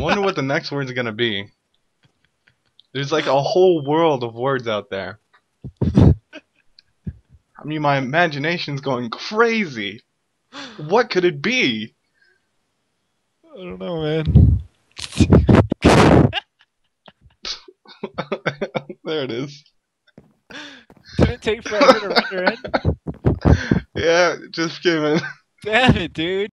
wonder what the next word's gonna be. There's like a whole world of words out there. I mean, my imagination's going crazy. What could it be? I don't know, man. There it is. Did it take forever to render in? Yeah, just kidding. Damn it, dude.